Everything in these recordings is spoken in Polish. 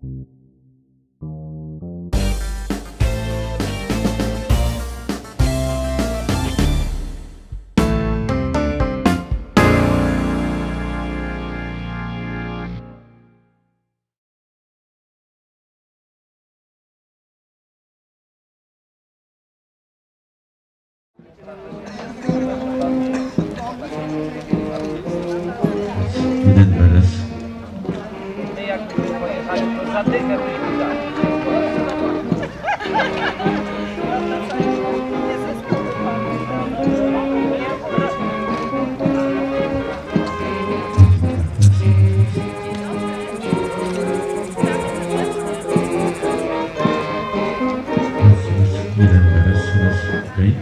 Jeden beres. Jakby pojechali, to za dychę byśmy dali. Jeden beres, okej.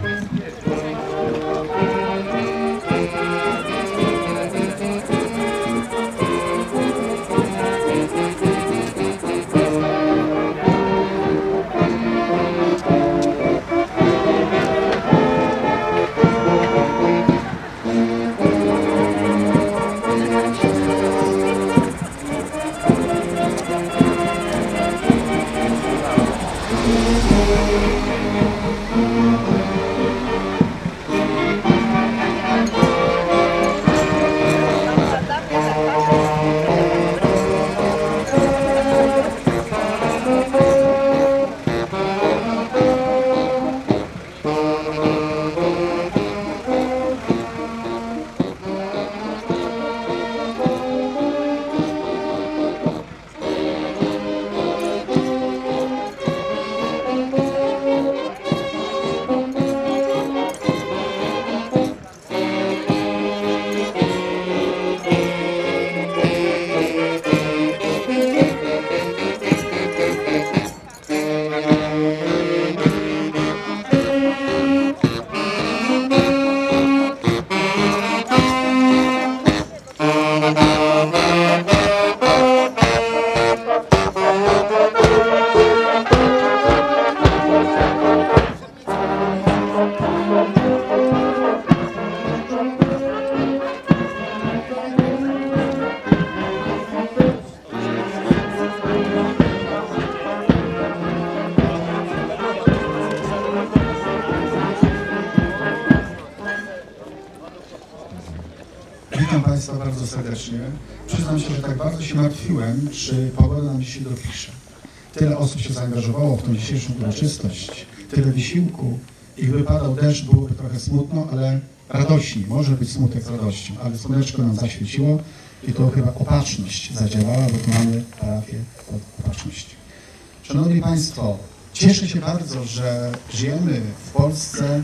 Witam Państwa bardzo serdecznie. Przyznam się, że tak bardzo się martwiłem, czy pogoda nam dzisiaj dopisze. Tyle osób się zaangażowało w tą dzisiejszą uroczystość, tyle wysiłku i gdyby padał deszcz, byłoby trochę smutno, ale radośnie. Może być smutek z radością, ale słoneczko nam zaświeciło i to chyba opatrzność zadziałała, bo tu mamy parafię od opatrzności. Szanowni Państwo, cieszę się bardzo, że żyjemy w Polsce,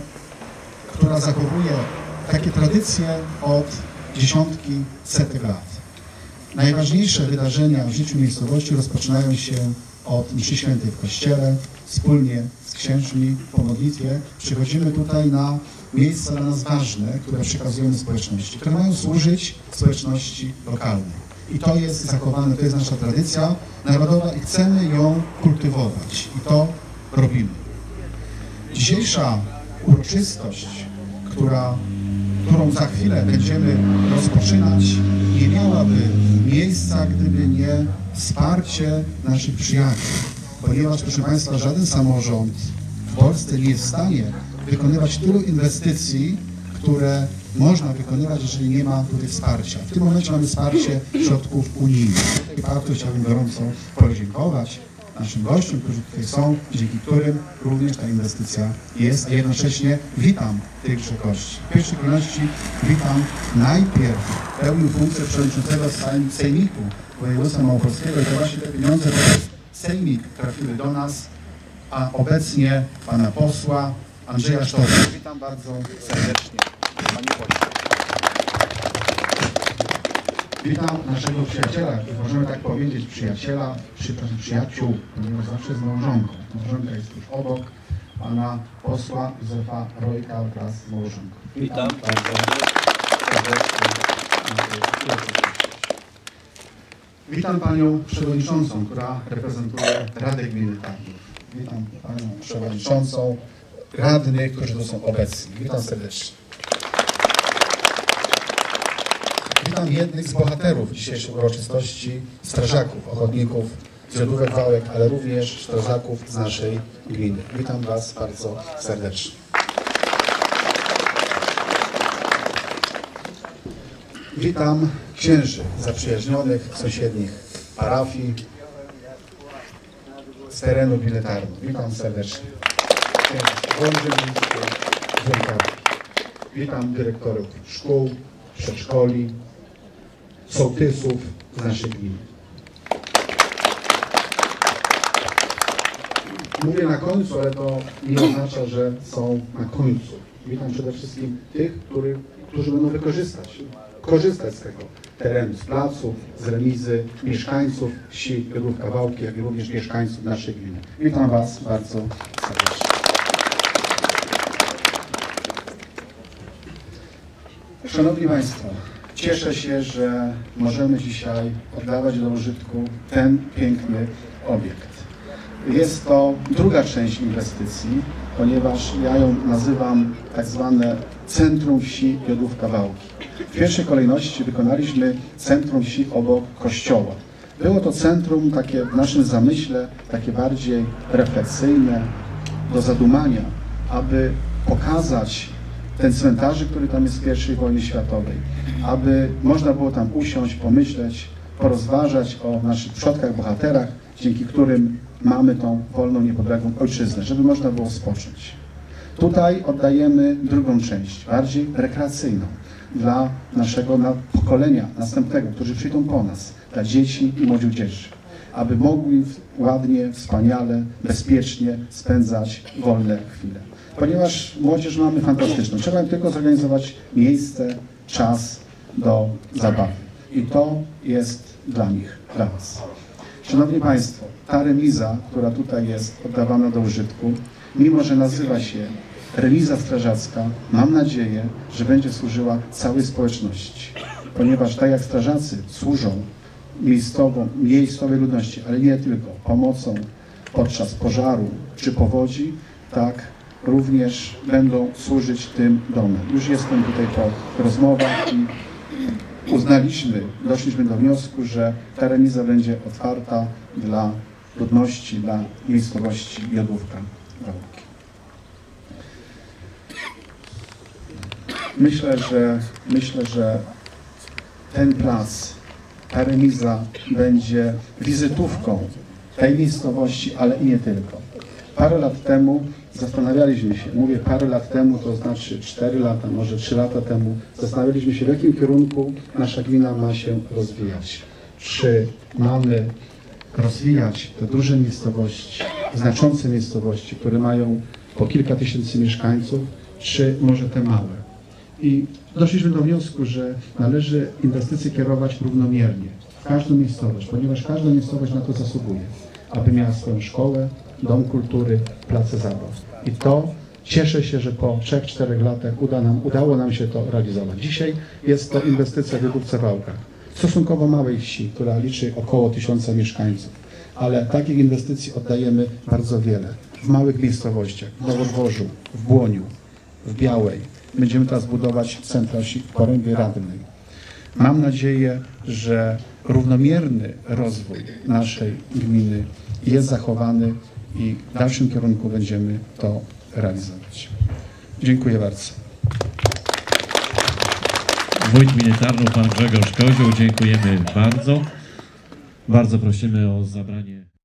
która zachowuje takie tradycje od dziesiątki, setek lat. Najważniejsze wydarzenia w życiu miejscowości rozpoczynają się od mszy świętej w kościele. Wspólnie z księżmi po modlitwie przychodzimy tutaj na miejsca dla nas ważne, które przekazujemy społeczności, które mają służyć społeczności lokalnej. I to jest zachowane, to jest nasza tradycja narodowa i chcemy ją kultywować. I to robimy. Dzisiejsza uroczystość, którą za chwilę będziemy rozpoczynać, nie miałaby miejsca, gdyby nie wsparcie naszych przyjaciół. Ponieważ, proszę Państwa, żaden samorząd w Polsce nie jest w stanie wykonywać tylu inwestycji, które można wykonywać, jeżeli nie ma tutaj wsparcia. W tym momencie mamy wsparcie środków unijnych. W tej przypadku chciałbym gorąco podziękować naszym gościom, którzy tutaj są, dzięki którym również ta inwestycja jest, a jednocześnie witam tychże gości. W pierwszej kolejności witam najpierw pełnił funkcję przewodniczącego Sejmiku Województwa Małopolskiego i to właśnie te pieniądze przez Sejmik trafiły do nas, a obecnie pana posła Andrzeja Sztora. Witam bardzo serdecznie, panie pośle. Witam naszego przyjaciela, i możemy tak powiedzieć przyjaciela, przyjaciół, ponieważ zawsze z małżonką. Małżonka jest tuż obok, pana posła Józefa Rojka wraz z małżonką. Witam bardzo serdecznie. Witam panią przewodniczącą, która reprezentuje Radę Gminy Tarnów. Witam panią przewodniczącą, radnych, którzy tu są obecni. Witam serdecznie. Witam jednych z bohaterów dzisiejszej uroczystości, strażaków, ochotników z Jodówek Wałek, ale również strażaków z naszej gminy. Witam Was bardzo serdecznie. Witam księży zaprzyjaźnionych, sąsiednich parafii z terenu gminy Tarnów. Witam serdecznie. Witam dyrektorów szkół, przedszkoli, sołtysów z naszej gminy. Mówię na końcu, ale to nie oznacza, że są na końcu. Witam przede wszystkim tych, którzy będą korzystać z tego terenu, z placów, z remizy, mieszkańców wsi Jodówka Wałki, jak i również mieszkańców naszej gminy. Witam Was bardzo serdecznie. Szanowni Państwo, cieszę się, że możemy dzisiaj oddawać do użytku ten piękny obiekt. Jest to druga część inwestycji, ponieważ ja ją nazywam tak zwane Centrum Wsi Jodówka Wałki. W pierwszej kolejności wykonaliśmy centrum wsi obok kościoła. Było to centrum takie w naszym zamyśle, takie bardziej refleksyjne, do zadumania, aby pokazać ten cmentarzyk, który tam jest z I wojny światowej, aby można było tam usiąść, pomyśleć, porozważać o naszych przodkach, bohaterach, dzięki którym mamy tą wolną, niepodległą ojczyznę, żeby można było spocząć. Tutaj oddajemy drugą część, bardziej rekreacyjną, dla naszego pokolenia następnego, którzy przyjdą po nas, dla dzieci i młodzieży, aby mogli ładnie, wspaniale, bezpiecznie spędzać wolne chwile. Ponieważ młodzież mamy fantastyczną, trzeba im tylko zorganizować miejsce, czas do zabawy. I to jest dla nich, dla Was. Szanowni Państwo, ta remiza, która tutaj jest oddawana do użytku, mimo że nazywa się remiza strażacka, mam nadzieję, że będzie służyła całej społeczności. Ponieważ tak jak strażacy służą miejscowej ludności, ale nie tylko, pomocą podczas pożaru czy powodzi, tak również będą służyć tym domem. Już jestem tutaj po rozmowach i doszliśmy do wniosku, że ta remiza będzie otwarta dla ludności, dla miejscowości Jodówka Wałki. Myślę, że ten plac, ta remiza będzie wizytówką tej miejscowości, ale i nie tylko. Parę lat temu zastanawialiśmy się, mówię parę lat temu, to znaczy 4 lata, może 3 lata temu, zastanawialiśmy się, w jakim kierunku nasza gmina ma się rozwijać. Czy mamy rozwijać te duże miejscowości, znaczące miejscowości, które mają po kilka tysięcy mieszkańców, czy może te małe. I doszliśmy do wniosku, że należy inwestycje kierować równomiernie w każdą miejscowość, ponieważ każda miejscowość na to zasługuje, aby miała swoją szkołę, dom kultury, place zabaw. I to cieszę się, że po 3-4 latach udało nam się to realizować. Dzisiaj jest to inwestycja w Jodówce Wałkach, stosunkowo małej wsi, która liczy około 1000 mieszkańców. Ale takich inwestycji oddajemy bardzo wiele. W małych miejscowościach, w Nowodworzu, w Błoniu, w Białej. Będziemy teraz budować centra wsi w Porębie Radnej. Mam nadzieję, że równomierny rozwój naszej gminy jest zachowany i w dalszym kierunku będziemy to realizować. Dziękuję bardzo. Wójt gminy Tarnów, pan Grzegorz Kozioł, dziękujemy bardzo. Bardzo prosimy o zabranie